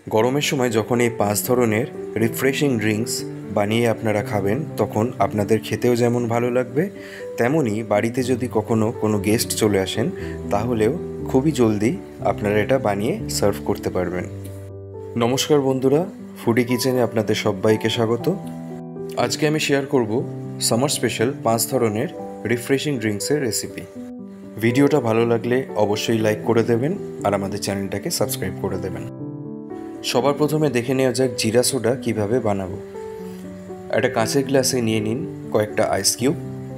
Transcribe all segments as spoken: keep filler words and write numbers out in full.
গরমের সময় যখন এই পাঁচ ধরনের রিফ্রেশিং ড্রিঙ্কস বানিয়ে আপনারা খাবেন তখন আপনাদের খেতেও যেমন ভালো লাগবে, তেমনই বাড়িতে যদি কখনো কোনো গেস্ট চলে আসেন তাহলেও খুবই জলদি আপনারা এটা বানিয়ে সার্ভ করতে পারবেন। নমস্কার বন্ধুরা, ফুডি কিচেনে আপনাদের সবাইকে স্বাগত। আজকে আমি শেয়ার করব সামার স্পেশাল পাঁচ ধরনের রিফ্রেশিং ড্রিঙ্কসের রেসিপি। ভিডিওটা ভালো লাগলে অবশ্যই লাইক করে দেবেন আর আমাদের চ্যানেলটাকে সাবস্ক্রাইব করে দেবেন। সবার প্রথমে দেখে নেওয়া যাক জিরা সোডা কিভাবে বানাবো। একটা কাঁচের গ্লাসে নিয়ে নিন কয়েকটা আইস কিউব।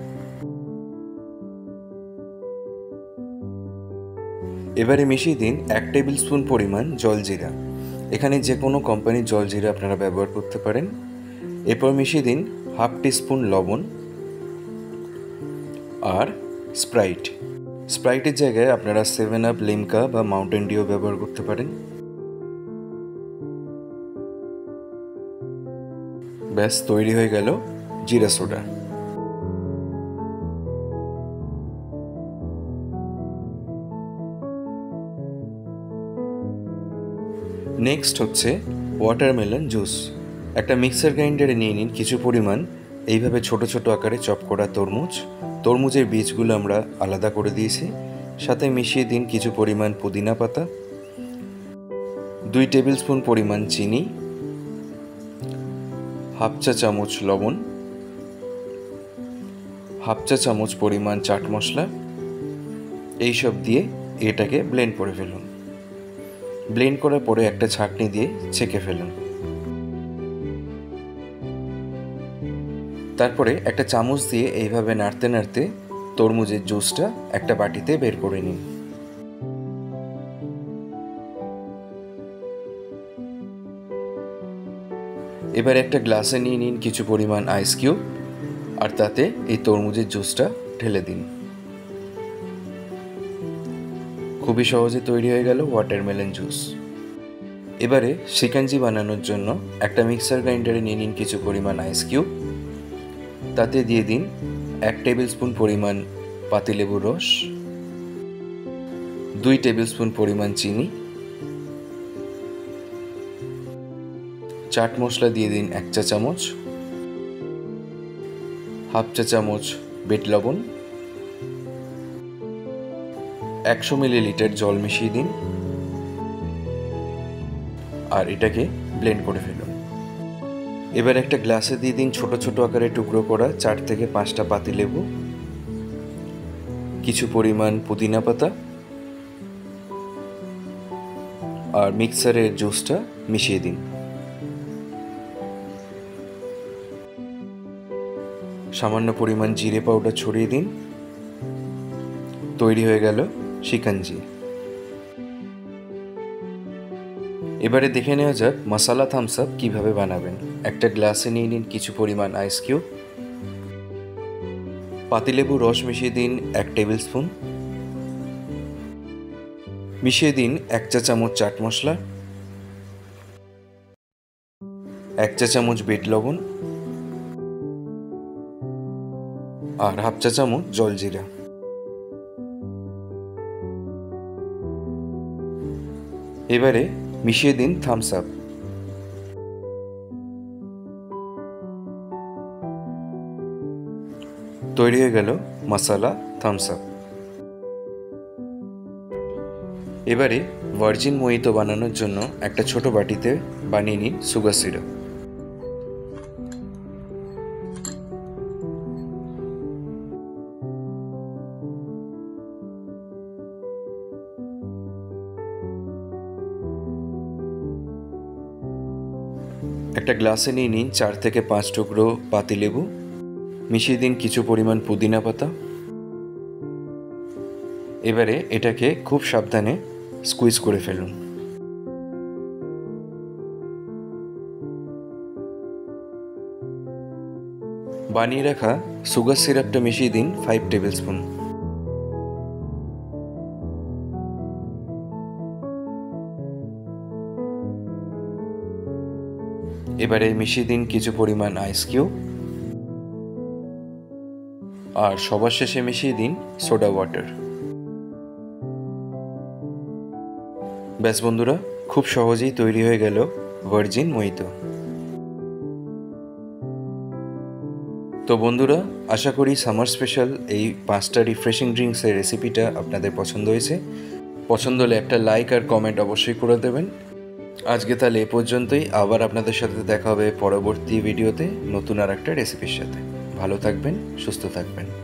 এবারে মিশিয়ে দিন এক টেবিল স্পুন পরিমাণ জলজিরা। এখানে যে কোনো কোম্পানির জলজিরা আপনারা ব্যবহার করতে পারেন। এরপর মিশিয়ে দিন হাফ টিস্পুন লবণ আর স্প্রাইট। স্প্রাইটের জায়গায় আপনারা সেভেন আপ, লিমকা বা মাউন্টেন ডিউ ব্যবহার করতে পারেন। ব্যাস তৈরি হয়ে গেল জিরা সোডা। নেক্সট হচ্ছে ওয়াটারমেলন জুস। একটা মিক্সার গ্রাইন্ডারে নিয়ে নিন কিছু পরিমাণ এইভাবে ছোট ছোট আকারে চপ করা তরমুজ। তরমুজের বীজগুলো আমরা আলাদা করে দিয়েছি। সাথে মিশিয়ে দিন কিছু পরিমাণ পুদিনা পাতা, দুই টেবিল স্পুন পরিমাণ চিনি, হাফ চা চামচ লবণ, হাফ চা চামচ পরিমাণ চাট মশলা। এইসব দিয়ে এটাকে ব্লেন্ড করে ফেলুন। ব্লেন্ড করার পরে একটা ছাঁকনি দিয়ে ছেঁকে ফেলুন। তারপরে একটা চামচ দিয়ে এইভাবে নাড়তে নাড়তে তরমুজের জুসটা একটা বাটিতে বের করে নিন। এবার একটা গ্লাসে নিয়ে নিন কিছু পরিমাণ আইস কিউব আর তাতে এই তরমুজের জুসটা ঢেলে দিন। খুবই সহজে তৈরি হয়ে গেল ওয়াটারমেলন জুস। এবারে শিকাঞ্জি বানানোর জন্য একটা মিক্সার গ্রাইন্ডারে নিয়ে নিন কিছু পরিমাণ আইস কিউব। তাতে দিয়ে দিন এক টেবিল স্পুন পরিমাণ পাতিলেবুর রস, দুই টেবিল স্পুন পরিমাণ চিনি, চাট মশলা দিয়ে দিন এক চা চামচ, হাফ চা চামচ বিট লবণ, একশো মিলিলিটার জল মিশিয়ে দিন আর এটাকে ব্লেন্ড করে ফেলুন। এবার একটা গ্লাসে দিয়ে দিন ছোট ছোট আকারে টুকরো করা চার থেকে পাঁচটা পাতিলেবু, কিছু পরিমাণ পুদিনা পাতা আর মিক্সারের জুসটা মিশিয়ে দিন। সামান্য পরিমাণ জিরে পাউডার ছড়িয়ে দিন। তৈরি হয়ে গেল শিকাঞ্জি। এবারে দেখে নেওয়া যাক মশলা থামস আপ কীভাবে বানাবেন। একটা গ্লাসে নিয়ে নিন কিছু পরিমাণ আইস কিউব, পাতিলেবু রস মিশিয়ে দিন এক টেবিল স্পুন, মিশিয়ে দিন এক চা চামচ চাট মশলা, এক চা চামচ বিট লবণ আর হাফ চা চামচ জলজিরা। এবারে মিশিয়ে দিন থামস আপ। তৈরি হয়ে গেল মশলা থামস আপ। এবারে ভার্জিন মোহিতো বানানোর জন্য একটা ছোট বাটিতে বানিয়ে নিন সুগার সিরাপ। একটা গ্লাসে নিয়ে নিন চার থেকে পাঁচ টুকরো পাতিলেবু, মিশিয়ে দিন কিছু পরিমাণ পুদিনা পাতা। এবারে এটাকে খুব সাবধানে স্কুইজ করে ফেলুন। বানিয়ে রাখা সুগার সিরাপটা মিশিয়ে দিন ফাইভ টেবিল স্পুন। এবারে মিশিয়ে দিন কিছু পরিমাণ আইস কিউব আর সবার শেষে মিশিয়ে দিন সোডা ওয়াটার। ব্যাস বন্ধুরা, খুব সহজেই তৈরি হয়ে গেল ভার্জিন মোহিতো। তো বন্ধুরা, আশা করি সামার স্পেশাল এই পাঁচটা রিফ্রেশিং ড্রিঙ্কসের রেসিপিটা আপনাদের পছন্দ হয়েছে। পছন্দ হলে একটা লাইক আর কমেন্ট অবশ্যই করে দেবেন। আজকে তাহলে এ পর্যন্তই। আবার আপনাদের সাথে দেখা হবে পরবর্তী ভিডিওতে নতুন আর একটা রেসিপির সাথে। ভালো থাকবেন, সুস্থ থাকবেন।